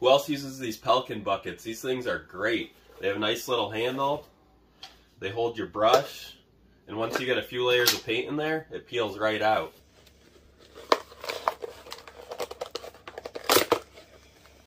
Who else uses these Pelican buckets? These things are great. They have a nice little handle. They hold your brush. And once you get a few layers of paint in there, it peels right out.